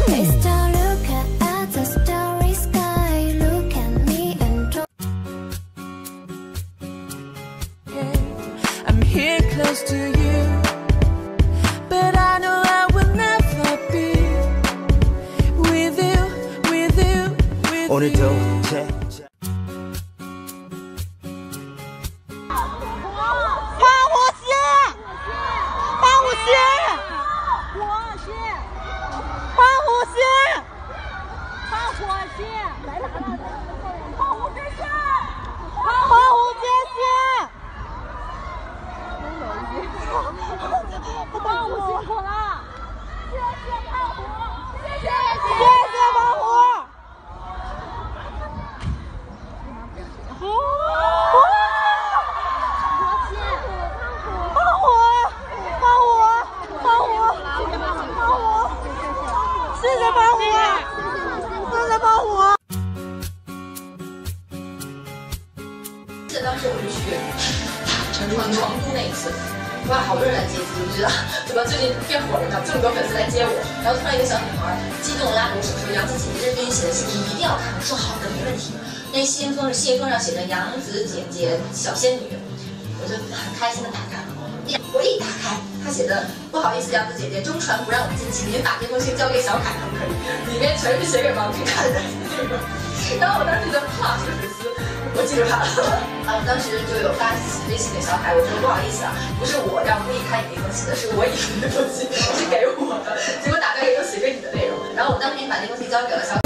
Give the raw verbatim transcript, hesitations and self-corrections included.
I'm here close to you, but I know I will never be with you, with you, with 오늘도 you. 제 胖虎辛苦了，谢谢胖虎，谢谢谢谢胖虎。好，胖虎，胖虎，胖虎，胖虎，谢谢胖虎，谢谢胖虎。 记得当时我是去成都成都那一次。 哇，好多人来接机，我觉得怎么最近变火了呢？这么多粉丝来接我，然后突然一个小女孩激动地拉着我手说：“杨子姐姐，这是给你写的信，你一定要看。”我说：“好的，没问题。”那信封是信封上写着“杨子姐姐小仙女”，我就很开心地打开了。我一打开，他写的：“不好意思，杨子姐姐，中传不让我进，请您把这封信交给小凯可不可以？”里面全是写给王俊凯的信。然后我当时觉得，哇，这个粉丝。 我记住他了啊！当时就有发微信给小海，我说不好意思啊，不是我要故意看你那封信的，是我以为那封信是给我的，结果打开也都写着你的内容。然后我当时也把那封信交给了小。